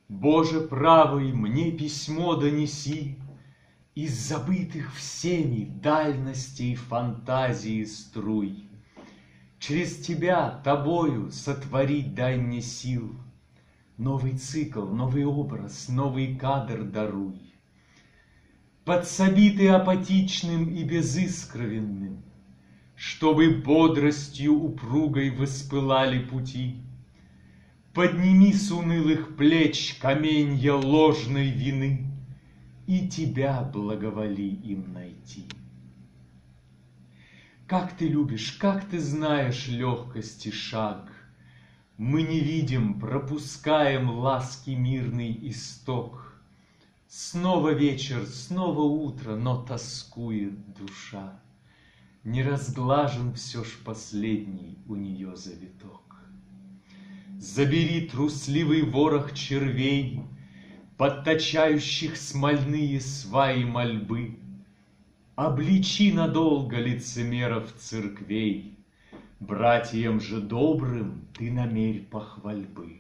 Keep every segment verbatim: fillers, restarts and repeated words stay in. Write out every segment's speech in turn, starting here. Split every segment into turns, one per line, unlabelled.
Боже правый, мне письмо донеси из забытых всеми дальностей фантазии струй. Через тебя, тобою сотворить дай мне сил. Новый цикл, новый образ, новый кадр даруй. Подсоби ты апатичным и безыскровенным, чтобы бодростью упругой воспылали пути. Подними с унылых плеч каменья ложной вины, и тебя благоволи им найти. Как ты любишь, как ты знаешь легкости шаг, мы не видим, пропускаем ласки мирный исток. Снова вечер, снова утро, но тоскует душа. Не разглажен все ж последний у нее завиток. Забери трусливый ворох червей, подточающих смольные сваи мольбы. Обличи надолго лицемеров церквей, братьям же добрым ты намерь похвальбы.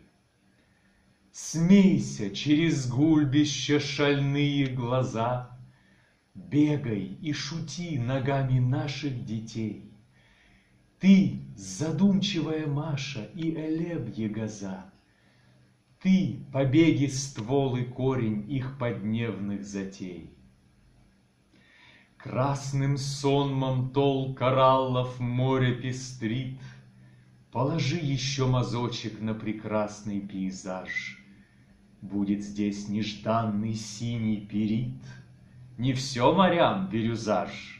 Смейся через гульбища шальные глаза, бегай и шути ногами наших детей. Ты, задумчивая Маша и Элеб Егоза, ты, побеги ствол и корень их подневных затей. Красным сонмом тол кораллов море пестрит, положи еще мазочек на прекрасный пейзаж. Будет здесь нежданный синий перит, не все морям бирюзаж.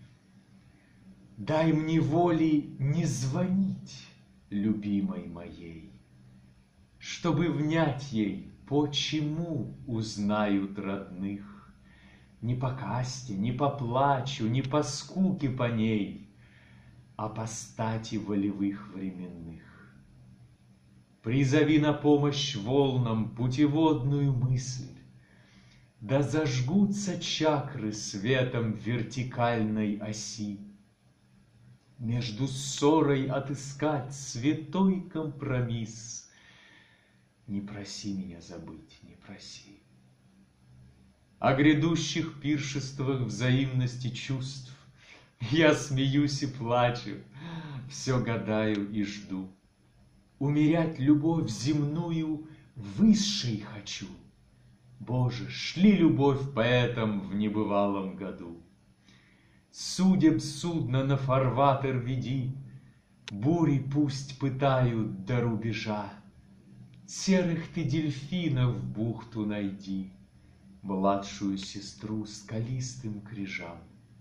Дай мне воли не звонить любимой моей, чтобы внять ей, почему узнают родных. Не по касте, не по плачу, не по скуке по ней, а по стати волевых временных. Призови на помощь волнам путеводную мысль, да зажгутся чакры светом вертикальной оси. Между ссорой отыскать святой компромисс. Не проси меня забыть, не проси. О грядущих пиршествах взаимности чувств я смеюсь и плачу, все гадаю и жду. Умерять любовь земную высшей хочу. Боже, шли любовь поэтам в небывалом году. Судеб судно на фарватер веди, бури пусть пытают до рубежа. Серых ты дельфинов в бухту найди, младшую сестру скалистым крижам.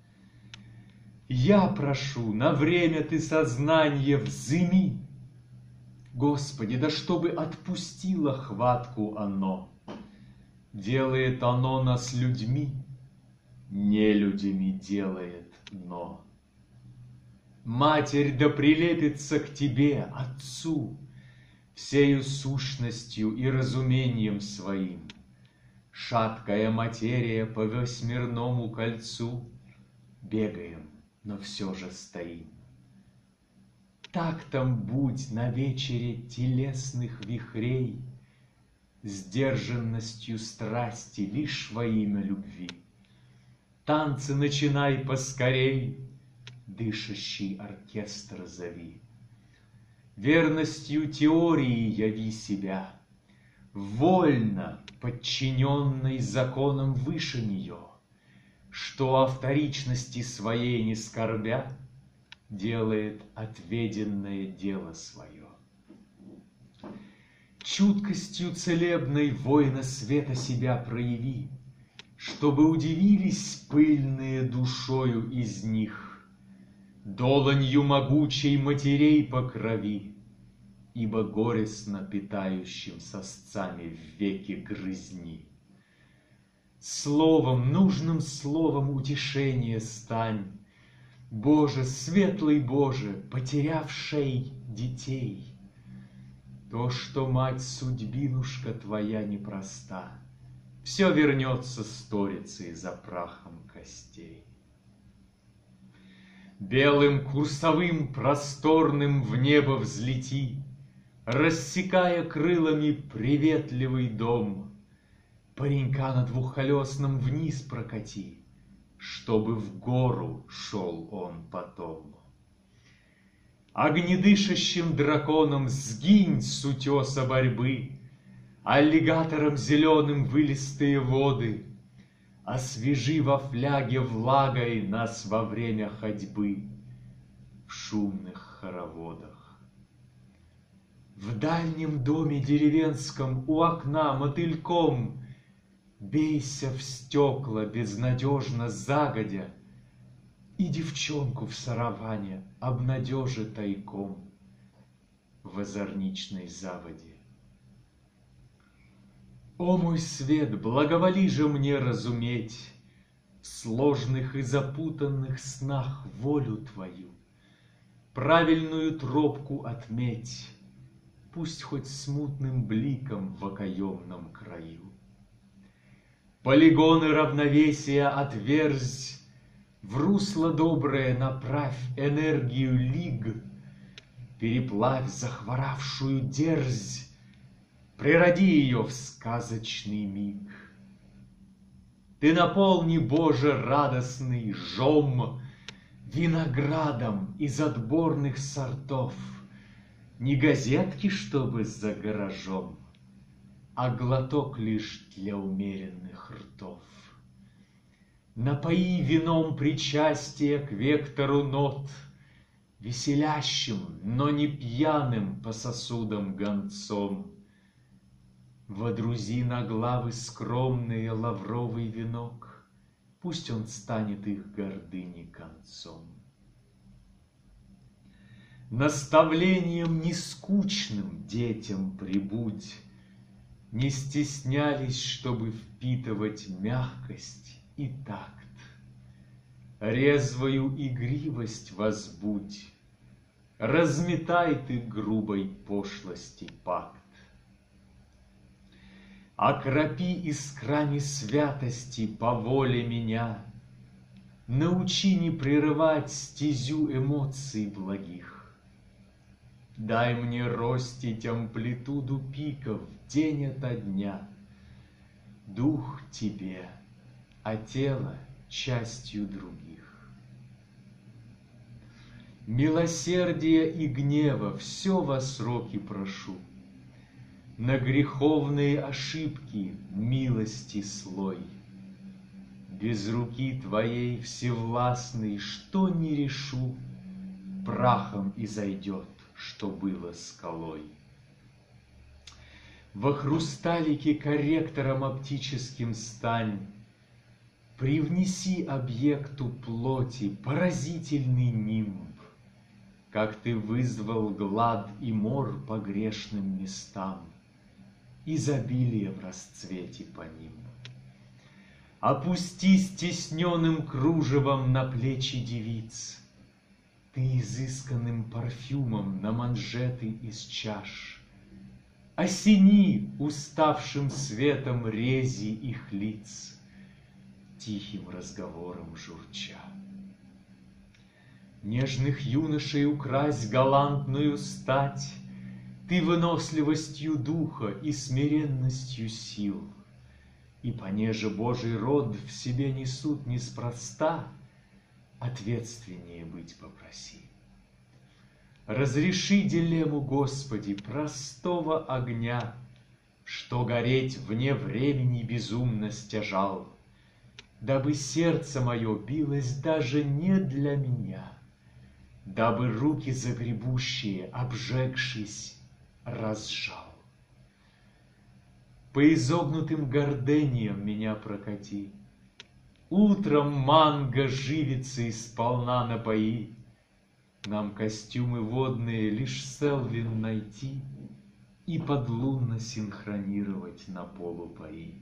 Я прошу, на время ты сознание взыми. Господи, да чтобы отпустило хватку оно. Делает оно нас людьми, не людьми делает, но. Матерь да прилепится к тебе, Отцу, всею сущностью и разумением своим. Шаткая материя по восьмерному кольцу, бегаем, но все же стоим. Так там будь на вечере телесных вихрей, сдержанностью страсти лишь во имя любви. Танцы начинай поскорей, дышащий оркестр зови. Верностью теории яви себя, вольно подчиненной законам выше нее, что о вторичности своей не скорбя, делает отведенное дело свое. Чуткостью целебной воина света себя прояви, чтобы удивились пыльные душою из них, долонью могучей матерей покрови, ибо горестно питающим сосцами в веки грызни. Словом, нужным словом утешение стань, Боже, светлый Боже, потерявшей детей. То, что, мать, судьбинушка твоя непроста, все вернется сторицей за прахом костей. Белым курсовым просторным в небо взлети, рассекая крылами приветливый дом. Паренька на двухколесном вниз прокати, чтобы в гору шел он потом. Огнедышащим драконом сгинь с утеса борьбы, аллигатором зеленым в илистые воды, освежи во фляге влагой нас во время ходьбы в шумных хороводах. В дальнем доме деревенском у окна мотыльком бейся в стекла безнадежно загодя, и девчонку в сарафане обнадежи тайком в озорничной заводе. О мой свет, благоволи же мне разуметь в сложных и запутанных снах волю твою, правильную тропку отметь, пусть хоть смутным бликом в окоемном краю. Полигоны равновесия отверзь, в русло доброе направь энергию лиг, переплавь захворавшую дерзь, природи ее в сказочный миг. Ты наполни, Боже, радостный жом виноградом из отборных сортов, не газетки, чтобы за гаражом, а глоток лишь для умеренных ртов. Напои вином причастие к вектору нот, веселящим, но не пьяным по сосудам гонцом. Водрузи на главы скромные лавровый венок, пусть он станет их гордыни концом. Наставлением нескучным детям прибудь, не стеснялись, чтобы впитывать мягкость и такт. Резвою игривость возбудь, разметай ты грубой пошлости пакт. Окропи искрами святости по воле меня, научи не прерывать стезю эмоций благих. Дай мне ростить амплитуду пиков день ото дня. Дух тебе, а тело частью других. Милосердия и гнева все во сроки прошу, на греховные ошибки милости слой. Без руки твоей всевластной, что не решу, прахом изойдет, что было скалой. Во хрусталике корректором оптическим стань, привнеси объекту плоти поразительный нимб, как ты вызвал глад и мор по грешным местам, изобилие в расцвете по ним. Опусти стесненным кружевом на плечи девиц, ты изысканным парфюмом на манжеты из чаш, осени уставшим светом рези их лиц, тихим разговором журча. Нежных юношей укрась галантную стать, ты выносливостью духа и смиренностью сил, и понеже Божий род в себе несут неспроста, ответственнее быть попроси. Разреши дилемму, Господи, простого огня, что гореть вне времени безумно стяжал, дабы сердце мое билось даже не для меня, дабы руки загребущие, обжегшись, разжал. По изогнутым гордениям меня прокати, утром манго живится и сполна напои, нам костюмы водные лишь Селвин найти и подлунно синхронировать на полупаи.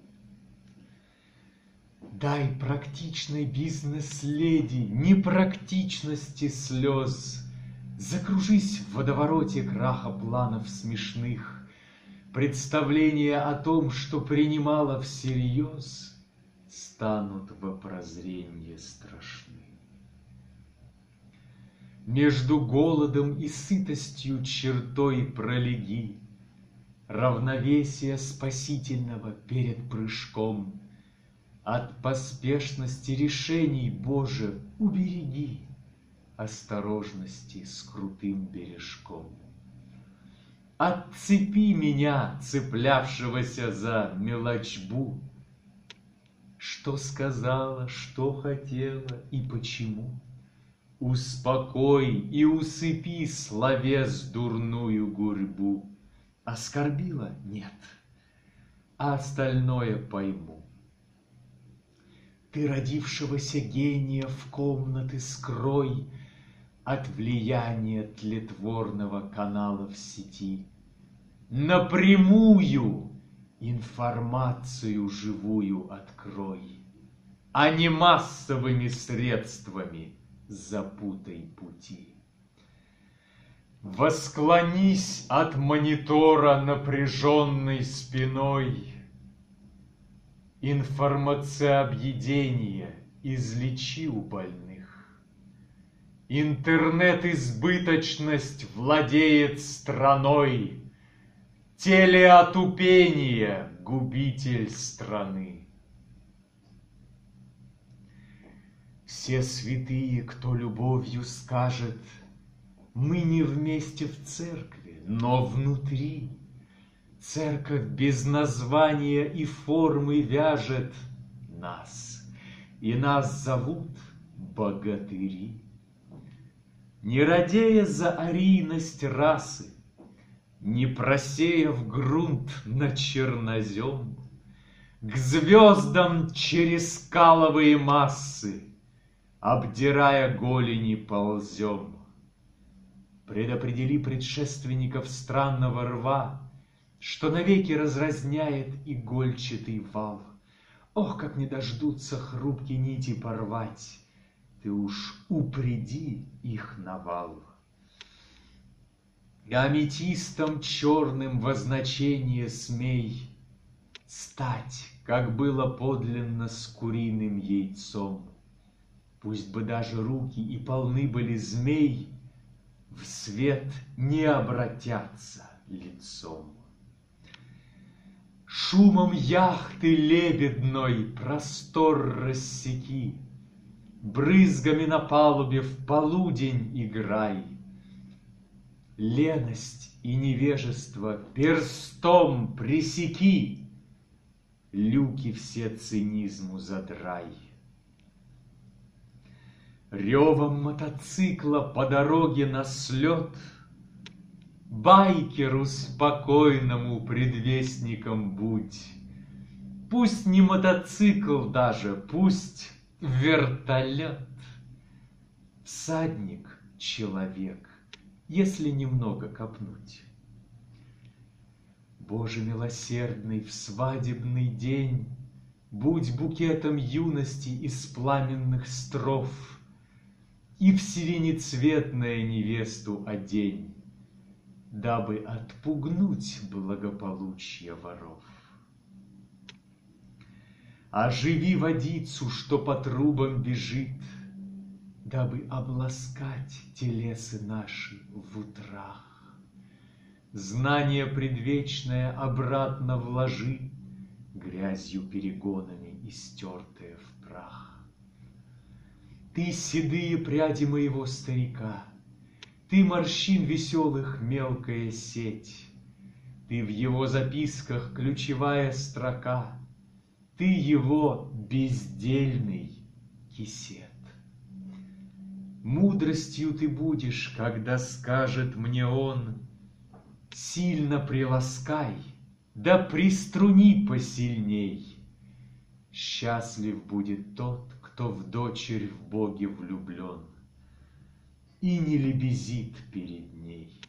Дай практичной бизнес-леди непрактичности слез, закружись в водовороте краха планов смешных, представления о том, что принимала всерьез, станут во прозренье страшны. Между голодом и сытостью чертой пролеги, равновесие спасительного перед прыжком. От поспешности решений, Боже, убереги осторожности с крутым бережком. Отцепи меня, цеплявшегося за мелочбу, что сказала, что хотела и почему. Успокой и усыпи словес дурную гурьбу. Оскорбила? Нет, а остальное пойму. Ты родившегося гения в комнаты скрой от влияния тлетворного канала в сети. Напрямую информацию живую открой, а не массовыми средствами запутай пути. Восклонись от монитора напряженной спиной. Информациообъедение излечи у больных. Интернет-избыточность владеет страной. Телеотупение — губитель страны. Все святые, кто любовью скажет, мы не вместе в церкви, но внутри. Церковь без названия и формы вяжет нас, и нас зовут богатыри. Не радея за арийность расы, не просеяв грунт на чернозем, к звездам через скаловые массы, обдирая голени, ползем. Предопредели предшественников странного рва, что навеки разразняет игольчатый вал. Ох, как не дождутся хрупкие нити порвать, ты уж упреди их навал. И аметистом черным во значение смей стать, как было подлинно с куриным яйцом. Пусть бы даже руки и полны были змей, в свет не обратятся лицом. Шумом яхты лебедной простор рассеки, брызгами на палубе в полудень играй. Леность и невежество перстом пресеки, люки все цинизму задрай. Ревом мотоцикла по дороге на слет байкеру спокойному предвестником будь. Пусть не мотоцикл даже, пусть вертолет. Всадник — человек, если немного копнуть. Боже милосердный, в свадебный день будь букетом юности из пламенных строф, и в сиренецветное невесту одень, дабы отпугнуть благополучие воров. Оживи водицу, что по трубам бежит, дабы обласкать телесы наши в утрах. Знание предвечное обратно вложи, грязью перегонами истертое в прах. Ты седые пряди моего старика, ты морщин веселых мелкая сеть, ты в его записках ключевая строка, ты его бездельный кисет. Мудростью ты будешь, когда скажет мне он: сильно приласкай, да приструни посильней. Счастлив будет тот, кто в дочерь в Боге влюблен и не лебезит перед ней.